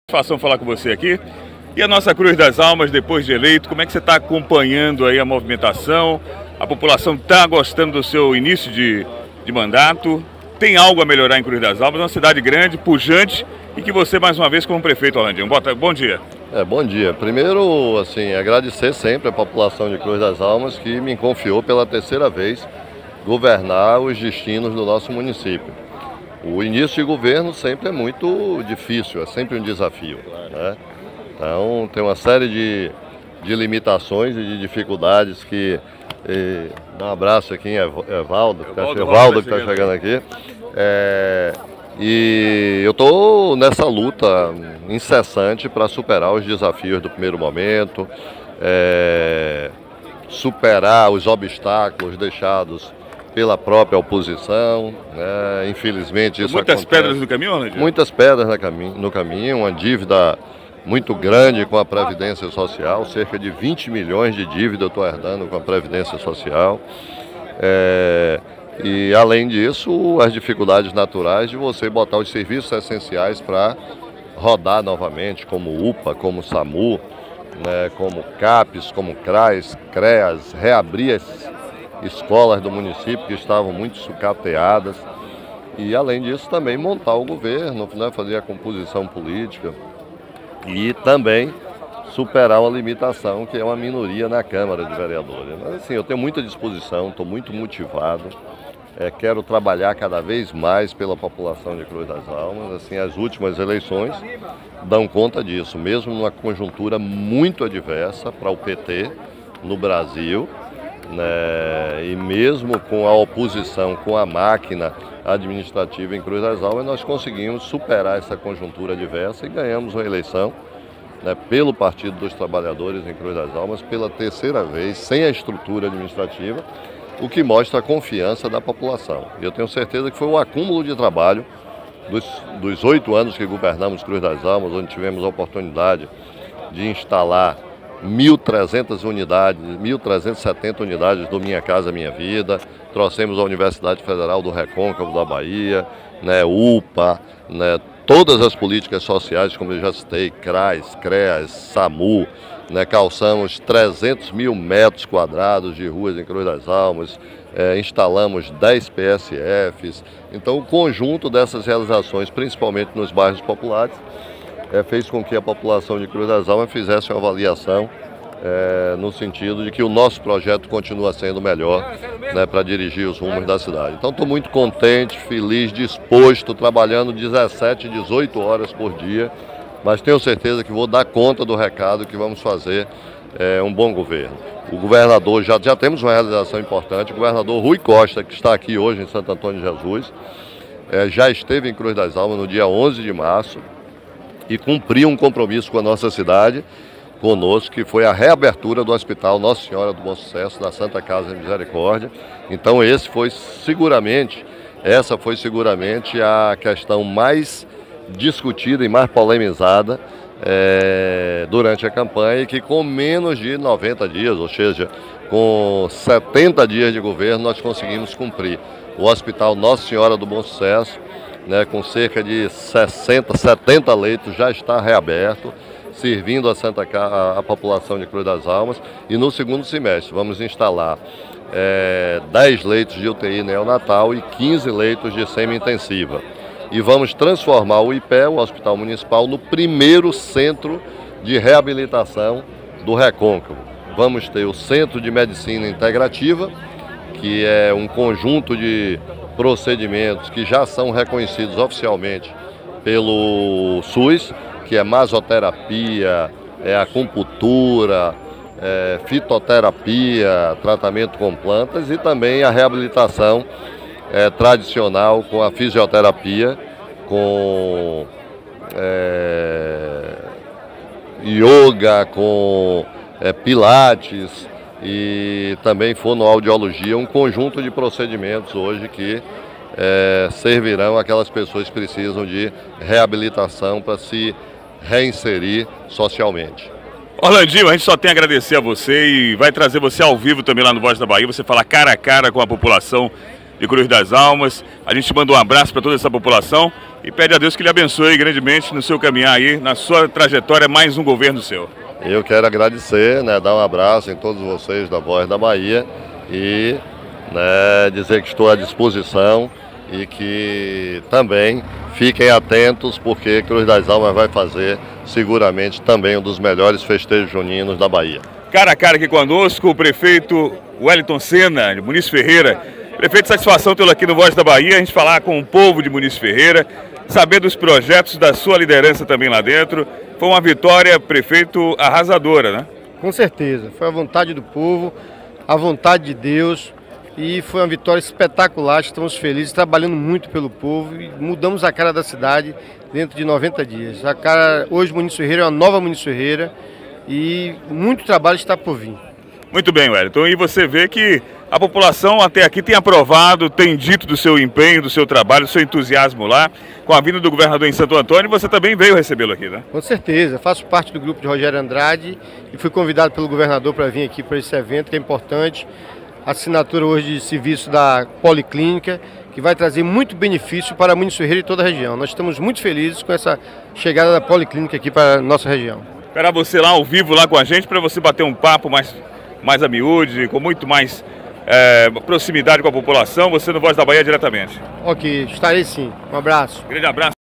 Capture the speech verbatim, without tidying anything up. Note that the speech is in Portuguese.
Satisfação falar com você aqui. E a nossa Cruz das Almas, depois de eleito, como é que você está acompanhando aí a movimentação? A população está gostando do seu início de, de mandato? Tem algo a melhorar em Cruz das Almas? É uma cidade grande, pujante, e que você, mais uma vez, como prefeito, Orlandinho. Bom dia. É, bom dia. Primeiro, assim, agradecer sempre a população de Cruz das Almas que me confiou pela terceira vez governar os destinos do nosso município. O início de governo sempre é muito difícil, é sempre um desafio, né? Então tem uma série de, de limitações e de dificuldades que... E, dá um abraço aqui em Evaldo, que está chegando aqui. É, e eu estou nessa luta incessante para superar os desafios do primeiro momento, é, superar os obstáculos deixados pela própria oposição, né? Infelizmente isso Muitas acontece. pedras no caminho, Orlandinho? Muitas pedras no caminho, no caminho, uma dívida muito grande com a Previdência Social, cerca de vinte milhões de dívida eu estou herdando com a Previdência Social. É, e além disso, as dificuldades naturais de você botar os serviços essenciais para rodar novamente, como U P A, como SAMU, né? Como CAPES, como CRAS, CREAS, reabrir as escolas do município que estavam muito sucateadas e, além disso, também montar o governo, né, fazer a composição política e também superar uma limitação que é uma minoria na Câmara de Vereadores. Mas, assim, eu tenho muita disposição, estou muito motivado, é, quero trabalhar cada vez mais pela população de Cruz das Almas. Assim, as últimas eleições dão conta disso, mesmo numa conjuntura muito adversa para o P T no Brasil, né, e mesmo com a oposição, com a máquina administrativa em Cruz das Almas, nós conseguimos superar essa conjuntura adversa e ganhamos uma eleição, né, pelo Partido dos Trabalhadores em Cruz das Almas, pela terceira vez, sem a estrutura administrativa, o que mostra a confiança da população. E eu tenho certeza que foi o acúmulo de trabalho dos oito anos que governamos Cruz das Almas, onde tivemos a oportunidade de instalar mil e trezentas unidades, mil trezentas e setenta unidades do Minha Casa Minha Vida, trouxemos a Universidade Federal do Recôncavo da Bahia, né, U P A, né, todas as políticas sociais, como eu já citei, CRAS, CREAS, SAMU, né, calçamos trezentos mil metros quadrados de ruas em Cruz das Almas, é, instalamos dez P S Fs. Então o conjunto dessas realizações, principalmente nos bairros populares, É, fez com que a população de Cruz das Almas fizesse uma avaliação é, no sentido de que o nosso projeto continua sendo melhor, né, para dirigir os rumos da cidade. Então estou muito contente, feliz, disposto, trabalhando dezessete, dezoito horas por dia, mas tenho certeza que vou dar conta do recado que vamos fazer é, um bom governo. O governador, já, já temos uma realização importante, o governador Rui Costa, que está aqui hoje em Santo Antônio de Jesus, é, já esteve em Cruz das Almas no dia onze de março, e cumpriu um compromisso com a nossa cidade, conosco, que foi a reabertura do Hospital Nossa Senhora do Bom Sucesso, da Santa Casa de Misericórdia. Então esse foi seguramente, essa foi seguramente a questão mais discutida e mais polemizada é, durante a campanha, e que com menos de noventa dias, ou seja, com setenta dias de governo, nós conseguimos cumprir. O Hospital Nossa Senhora do Bom Sucesso, né, com cerca de sessenta, setenta leitos, já está reaberto, servindo a, Santa, a, a população de Cruz das Almas. E no segundo semestre vamos instalar é, dez leitos de U T I neonatal e quinze leitos de semi-intensiva. E vamos transformar o I P E, o Hospital Municipal, no primeiro centro de reabilitação do Recôncavo. Vamos ter o Centro de Medicina Integrativa, que é um conjunto de procedimentos que já são reconhecidos oficialmente pelo SUS, que é masoterapia, é acupuntura, é fitoterapia, tratamento com plantas, e também a reabilitação é, tradicional com a fisioterapia, com é, yoga, com é, pilates e também fonoaudiologia, um conjunto de procedimentos hoje que é, servirão àquelas pessoas que precisam de reabilitação para se reinserir socialmente. Orlandinho, a gente só tem a agradecer a você e vai trazer você ao vivo também lá no Voz da Bahia, você falar cara a cara com a população de Cruz das Almas. A gente manda um abraço para toda essa população e pede a Deus que lhe abençoe grandemente no seu caminhar aí, na sua trajetória, mais um governo seu. Eu quero agradecer, né, dar um abraço em todos vocês da Voz da Bahia e né, dizer que estou à disposição e que também fiquem atentos, porque Cruz das Almas vai fazer seguramente também um dos melhores festejos juninos da Bahia. Cara a cara aqui conosco, o prefeito Wellington Senna, de Muniz Ferreira. Prefeito, satisfação tê-lo aqui no Voz da Bahia, a gente falar com o povo de Muniz Ferreira, saber dos projetos da sua liderança também lá dentro. Foi uma vitória, prefeito, arrasadora, né? Com certeza, foi a vontade do povo, a vontade de Deus, e foi uma vitória espetacular. Estamos felizes, trabalhando muito pelo povo e mudamos a cara da cidade dentro de noventa dias. A cara, hoje Muniz Ferreira é uma nova Muniz Ferreira e muito trabalho está por vir. Muito bem, Wellington, e você vê que a população até aqui tem aprovado, tem dito do seu empenho, do seu trabalho, do seu entusiasmo lá, com a vinda do governador em Santo Antônio, você também veio recebê-lo aqui, né? Com certeza, faço parte do grupo de Rogério Andrade e fui convidado pelo governador para vir aqui para esse evento que é importante. Assinatura hoje de serviço da Policlínica, que vai trazer muito benefício para Muniz Ferreira e toda a região. Nós estamos muito felizes com essa chegada da Policlínica aqui para a nossa região. Esperar você lá ao vivo lá com a gente, para você bater um papo mais, mais a miúde, com muito mais é, proximidade com a população, você no Voz da Bahia diretamente. Ok, estarei sim. Um abraço. Grande abraço.